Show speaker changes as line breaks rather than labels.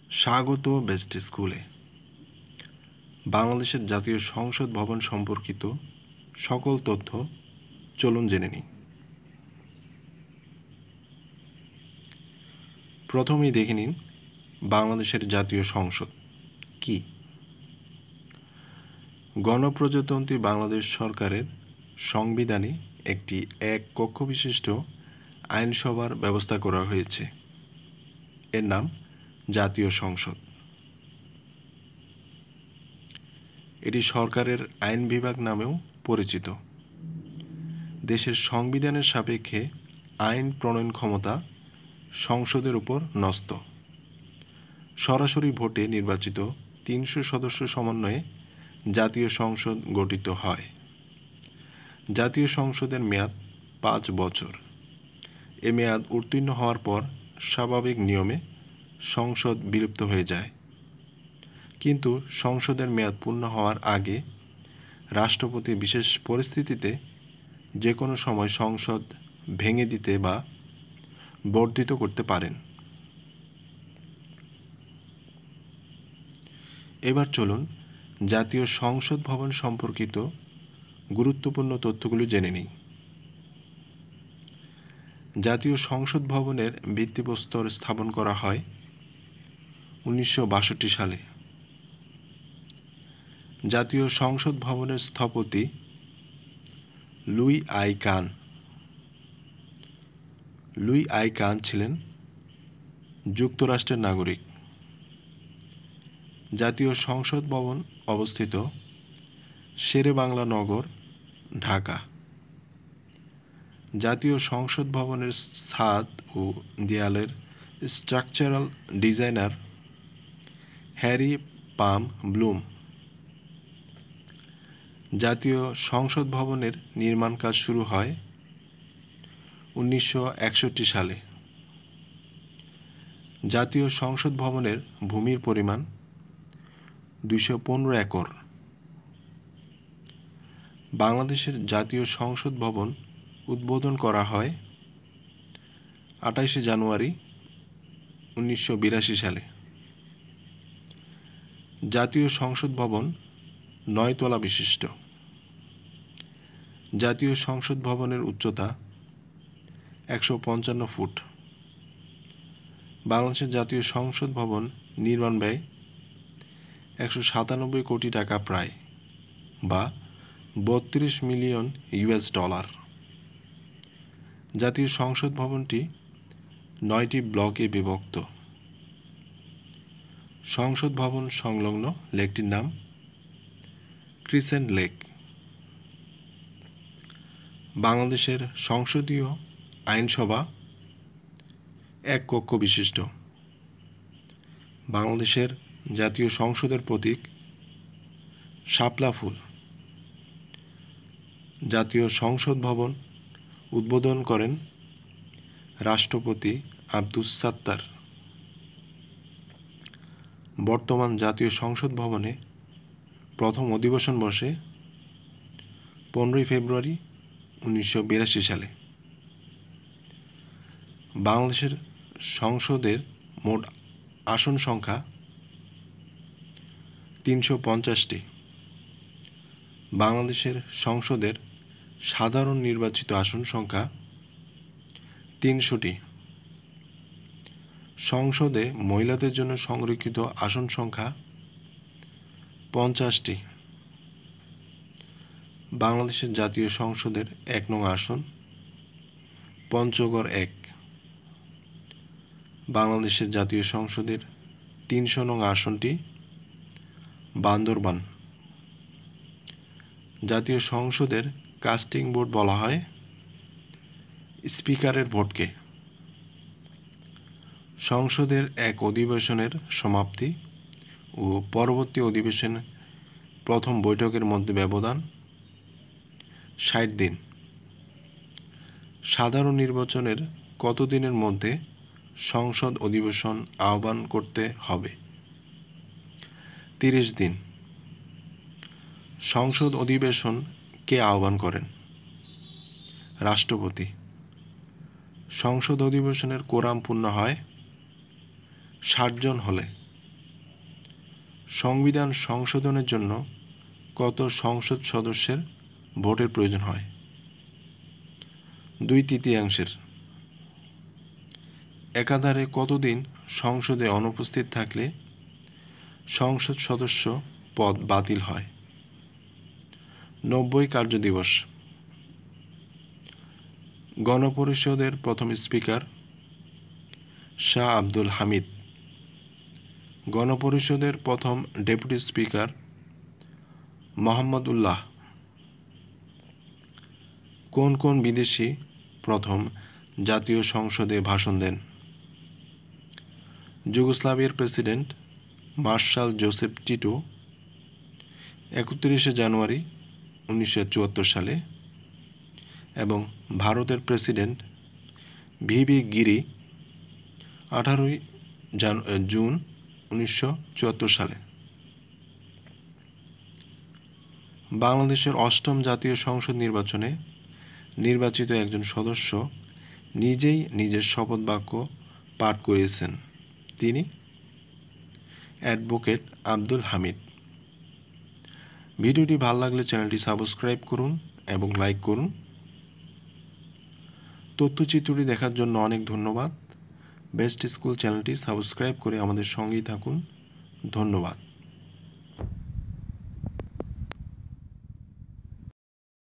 স্বাগত বেস্ট স্কুলে। বাংলাদেশের জাতীয় সংসদ ভবন সম্পর্কিত সকল তথ্য চলুন জেনে নিই। প্রথমেই দেখে নিন বাংলাদেশের জাতীয় সংসদ কি। গণপ্রজাতন্ত্রী বাংলাদেশ সরকারের সংবিধানে একটি এক কক্ষ বিশিষ্ট আইনসভার ব্যবস্থা করা হয়েছে। এর নাম জাতীয় সংসদ। এটি সরকারের আইন বিভাগ নামেও পরিচিত। দেশের সংবিধানের সাপেক্ষে আইন প্রণয়ন ক্ষমতা সংসদের উপর ন্যস্ত। সরাসরি ভোটে নির্বাচিত ৩০০ সদস্য সমন্বয়ে জাতীয় সংসদ গঠিত হয়। জাতীয় সংসদের মেয়াদ ৫ বছর। এ মেয়াদ উত্তীর্ণ হওয়ার পর স্বাভাবিক নিয়মে সংসদ বিলুপ্ত হয়ে যায়। কিন্তু সংসদের মেয়াদ পূর্ণ হওয়ার আগে রাষ্ট্রপতি বিশেষ পরিস্থিতিতে যে কোনো সময় সংসদ ভেঙে দিতে বা বর্ধিত করতে পারেন। এবার চলুন জাতীয় সংসদ ভবন সম্পর্কিত গুরুত্বপূর্ণ তথ্যগুলো জেনে নিই। জাতীয় সংসদ ভবনের ভিত্তিপ্রস্তর স্থাপন করা হয় ১৯৬২ সালে। জাতীয় সংসদ ভবনের স্থপতি Louis I Kahn. Louis I Kahn ছিলেন যুক্তরাষ্ট্রের নাগরিক। জাতীয় সংসদ ভবন অবস্থিত শেরেবাংলা নগর, ঢাকা। জাতীয় সংসদ ভবনের ছাদ ও দেয়ালের structural designer Harry Palmbaum. জাতীয় সংসদ ভবনের নির্মাণ কাজ শুরু হয় ১৯৬১ সালে। জাতীয় সংসদ ভবনের ভূমির পরিমাণ ২১৫ একর। বাংলাদেশের জাতীয় সংসদ ভবন উদ্বোধন করা হয় ২৮ জানুয়ারি ১৯৮২ সালে। জাতীয় সংসদ ভবন ৯ তলা বিশিষ্ট। জাতীয় সংসদ ভবনের উচ্চতা ১৫৫ ফুট। বাংলাদেশের জাতীয় সংসদ ভবন নির্মাণ ব্যয় ১৯৭ কোটি টাকা প্রায়, বা ৩২ মিলিয়ন ইউএস ডলার। জাতীয় সংসদ ভবনটি ৯টি ব্লকে বিভক্ত। সংসদ ভবন সংলগ্ন লেকটির নাম ক্রিসেন্ট লেক। বাংলাদেশের সংসদীয় আইনসভা এক কক্ষ বিশিষ্ট। বাংলাদেশের জাতীয় সংসদের প্রতীক শাপলা ফুল। জাতীয় সংসদ ভবন উদ্বোধন করেন রাষ্ট্রপতি আব্দুস সাত্তার। বর্তমান জাতীয় সংসদ ভবনে প্রথম অধিবেশন বসে ১৫ ফেব্রুয়ারি ১৯৮২ সালে। বাংলাদেশের সংসদের মোট আসন সংখ্যা ৩৫০টি। বাংলাদেশের সংসদের সাধারণ নির্বাচিত আসন সংখ্যা ৩০০টি। সংসদে মহিলাদের জন্য সংরক্ষিত আসন সংখ্যা ৫০টি। বাংলাদেশের জাতীয় সংসদের ১ নং আসন পঞ্চগড় ১। বাংলাদেশের জাতীয় সংসদের ৩০০ নং আসনটি বান্দরবান। জাতীয় সংসদের কাস্টিং ভোট বলা হয় স্পিকারের ভোটকে। সংসদের এক অধিবেশনের সমাপ্তি ও পরবর্তী অধিবেশনের প্রথম বৈঠকের মধ্যে ব্যবধান ৬০ দিন। সাধারণ নির্বাচনের কত দিনের মধ্যে সংসদ অধিবেশন আহ্বান করতে হবে? ৩০ দিন। সংসদ অধিবেশন কে আহ্বান করেন? রাষ্ট্রপতি। সংসদ অধিবেশনের কোরাম পূর্ণ হয় ৬০ জন হলে। সংবিধান সংশোধনের জন্য কত সংসদ সদস্যের ভোটের প্রয়োজন হয়? 2/3। একাধারে কতদিন সংসদে অনুপস্থিত থাকলে সংসদ সদস্য পদ বাতিল হয়? 90 কার্যদিবস। গণপরিষদের প্রথম স্পিকার শাহ আব্দুল হামিদ। গণপরিষদের প্রথম ডেপুটি স্পিকার মোহাম্মদ উল্লাহ। কোন কোন বিদেশি প্রথম জাতীয় সংসদে ভাষণ দেন? যুগোস্লাভিয়ার প্রেসিডেন্ট মার্শাল জোসেফ টিটো 31 জানুয়ারি 1974 সালে এবং ভারতের প্রেসিডেন্ট ভিভি গিরি 18 জুন 1974 সালে। বাংলাদেশের 8ম জাতীয় সংসদ নির্বাচনে নির্বাচিত একজন সদস্য নিজেই নিজের শপথ বাক্য পাঠ করিয়েছেন, তিনি অ্যাডভোকেট আব্দুল হামিদ। ভিডিওটি ভালো লাগলে চ্যানেলটি সাবস্ক্রাইব করুন এবং লাইক করুন। তথ্যচিত্রটি দেখার জন্য অনেক ধন্যবাদ। বেস্ট স্কুল চ্যানেলটি সাবস্ক্রাইব করে আমাদের সঙ্গেই থাকুন। ধন্যবাদ।